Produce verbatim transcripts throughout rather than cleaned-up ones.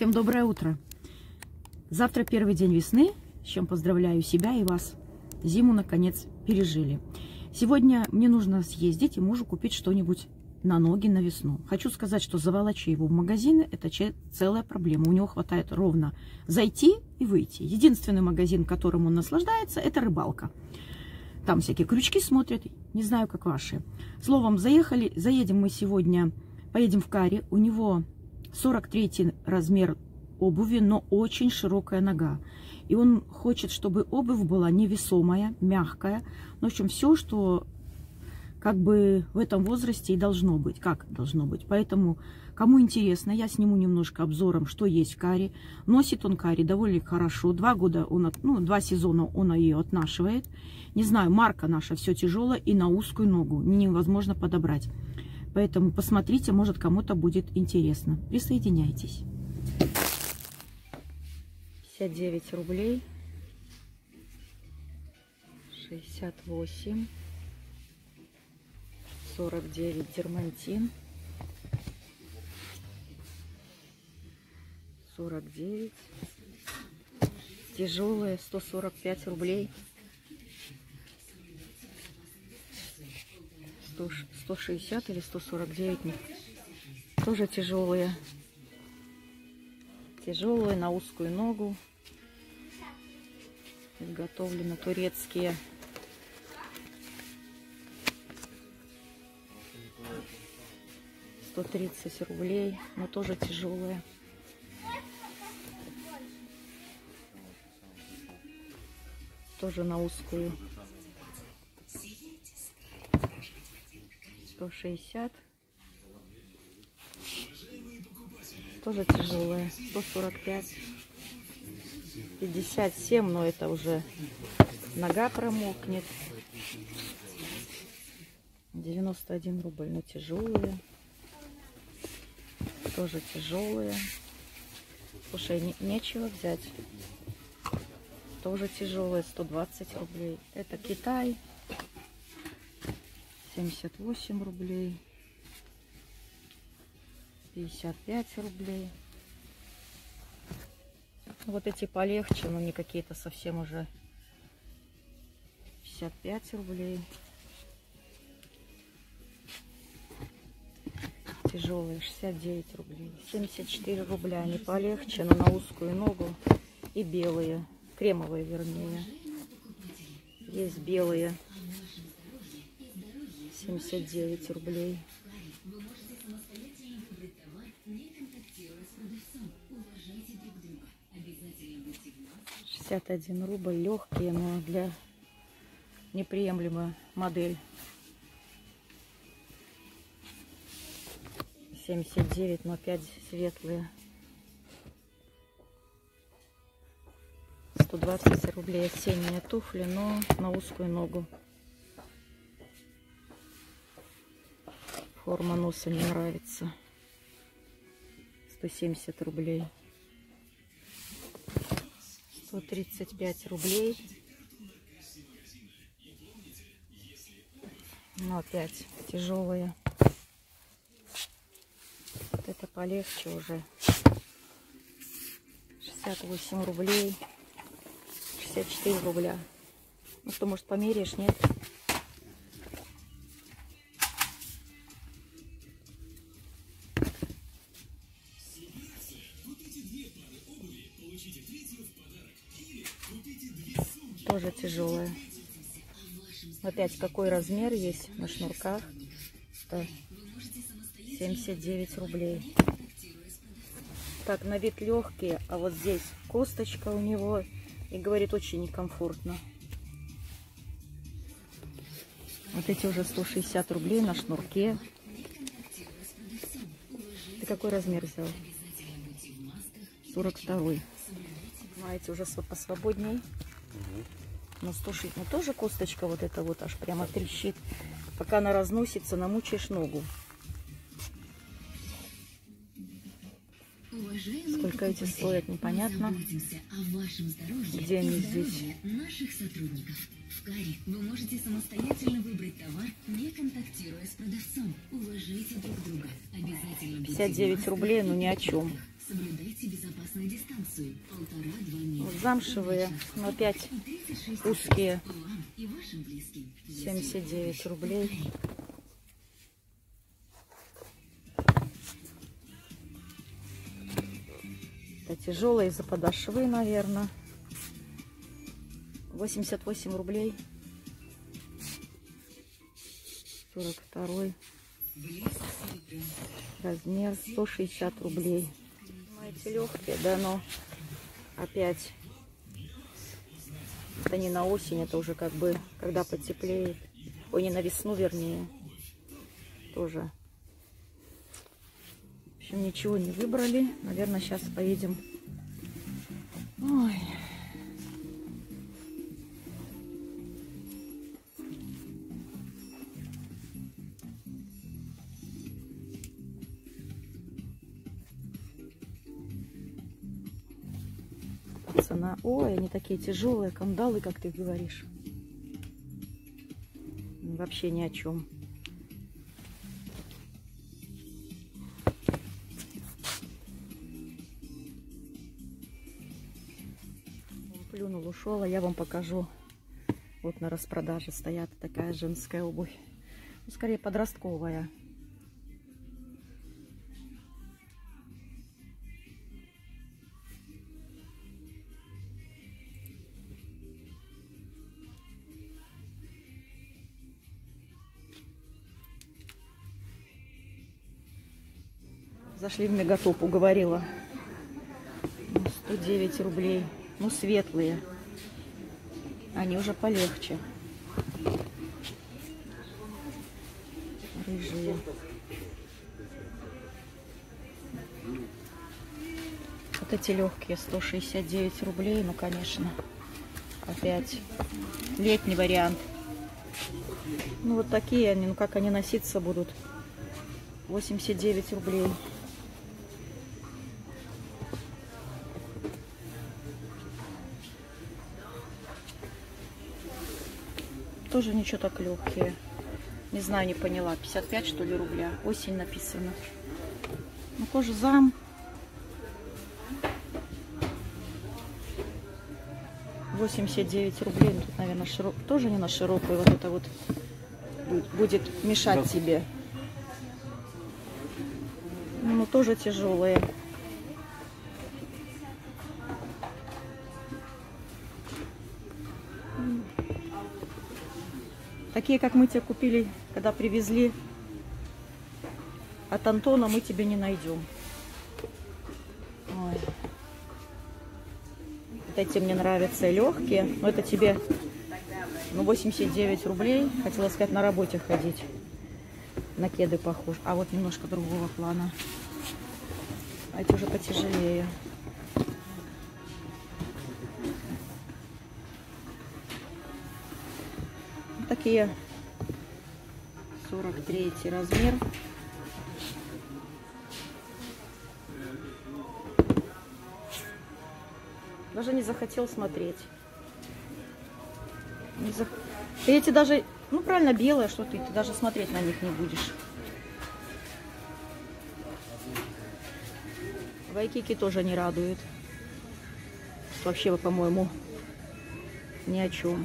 Всем доброе утро. Завтра первый день весны, с чем поздравляю себя и вас. Зиму, наконец, пережили. Сегодня мне нужно съездить и мужу купить что-нибудь на ноги на весну. Хочу сказать, что заволочи его в магазины – это целая проблема. У него хватает ровно зайти и выйти. Единственный магазин, которым он наслаждается – это рыбалка. Там всякие крючки смотрят, не знаю, как ваши. Словом, заехали, заедем мы сегодня, поедем в Кари. У него сорок третий размер обуви, но очень широкая нога. И он хочет, чтобы обувь была невесомая, мягкая. В общем, все, что как бы в этом возрасте и должно быть. Как должно быть. Поэтому, кому интересно, я сниму немножко обзором, что есть в Кари. Носит он Кари довольно хорошо. Два года, он, ну, два сезона он ее отношивает. Не знаю, марка наша все тяжелая и на узкую ногу. Невозможно подобрать. Поэтому посмотрите, может, кому-то будет интересно. Присоединяйтесь. пятьдесят девять рублей. шестьдесят восемь. сорок девять дермантин. сорок девять. Тяжелые сто сорок пять рублей. сто шестьдесят или сто сорок девять. Тоже тяжелые. Тяжелые на узкую ногу. Изготовлены турецкие. сто тридцать рублей, но тоже тяжелые. Тоже на узкую. сто шестьдесят. Тоже тяжелые. сто сорок пять. пятьдесят семь, но это уже нога промокнет. девяносто один рубль, но тяжелые. Тоже тяжелые. Слушай, не, нечего взять. Тоже тяжелые. сто двадцать рублей. Это Китай. семьдесят восемь рублей. пятьдесят пять рублей. Вот эти полегче, но не какие-то совсем уже. пятьдесят пять рублей. Тяжелые шестьдесят девять рублей. семьдесят четыре рубля. Они полегче, но на узкую ногу. И белые. Кремовые, вернее. Есть белые. семьдесят девять рублей. шестьдесят один рубль. Легкие, но для неприемлемая модель. семьдесят девять, но опять светлые. сто двадцать рублей осенние туфли, но на узкую ногу. Форма носа не нравится. сто семьдесят рублей. сто тридцать пять рублей. Но опять тяжелые. Вот это полегче уже. шестьдесят восемь рублей. шестьдесят четыре рубля. Ну что, может, померяешь, нет? Тоже тяжелая. Опять какой размер есть на шнурках? Это семьдесят девять рублей. Так, на вид легкие, а вот здесь косточка у него. И говорит, очень некомфортно. Вот эти уже сто шестьдесят рублей на шнурке. Ты какой размер взял? сорок второй. Знаете, уже посвободней. На сто шестьдесят. Ну тоже косточка вот эта вот аж прямо трещит. Пока она разносится, намучаешь ногу. Сколько эти стоят, непонятно. Где они здесь? В Кари вы можете самостоятельно выбрать товар, не контактируя с продавцом. Уважайте друг друга. Обязательно пятьдесят девять рублей, ну ни о чем. Соблюдайте безопасную дистанцию. Полтора-два метра. Вот замшевые, но опять узкие. И вашим близким. семьдесят девять рублей. Это тяжелые из-за подошвы, наверное. восемьдесят восемь рублей. сорок второй размер, сто шестьдесят рублей. Эти легкие, да, но опять это не на осень, это уже как бы когда потеплеет. Ой, не на весну, вернее. Тоже. В общем, ничего не выбрали. Наверное, сейчас поедем. Ой. Цена. Ой, они такие тяжелые, кандалы, как ты говоришь. Вообще ни о чем. Он плюнул, ушел, а я вам покажу. Вот на распродаже стоят такая женская обувь. Ну, скорее подростковая. Зашли в Мегатоп, уговорила. сто девять рублей. Ну, светлые. Они уже полегче. Рыжие. Вот эти легкие, сто шестьдесят девять рублей. Ну, конечно, опять летний вариант. Ну, вот такие они. Ну, как они носиться будут? восемьдесят девять рублей. Тоже ничего, так легкие. Не знаю, не поняла. пятьдесят пять, что ли, рубля. Осень написано. Ну, кожа зам. восемьдесят девять рублей. Тут, наверное, широк... тоже не на широкую. Вот это вот будет мешать тебе. Ну, тоже тяжелые. Такие, как мы тебе купили, когда привезли от Антона, мы тебе не найдем. Ой. Вот эти мне нравятся, легкие. Но это тебе, ну, восемьдесят девять рублей. Хотела сказать, на работе ходить. На кеды похож. А вот немножко другого плана. А эти уже потяжелее. Такие сорок третий размер. Даже не захотел смотреть. Не зах... Ты эти даже, ну правильно, белые, что ты, ты даже смотреть на них не будешь. Вайкики тоже не радуют. Вообще, по-моему, ни о чем.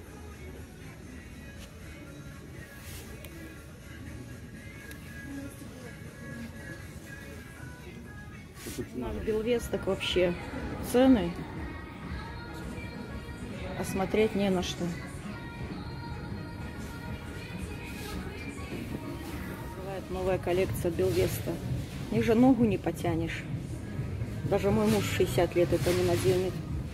Наш Белвесток вообще цены, а смотреть не на что. Бывает новая коллекция Белвеста. В них же ногу не потянешь. Даже мой муж шестьдесят лет это не наденет.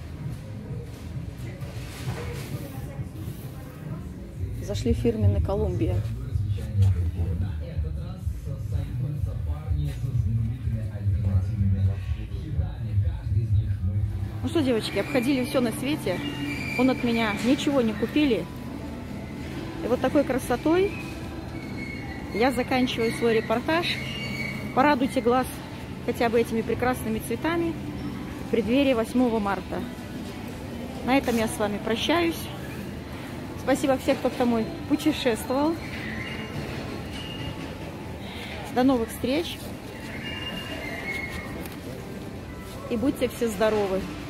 Зашли в фирменный Колумбия. Ну что, девочки, обходили все на свете. Он от меня ничего не купили. И вот такой красотой я заканчиваю свой репортаж. Порадуйте глаз хотя бы этими прекрасными цветами в преддверии восьмого марта. На этом я с вами прощаюсь. Спасибо всем, кто со мной путешествовал. До новых встреч. и будьте все здоровы.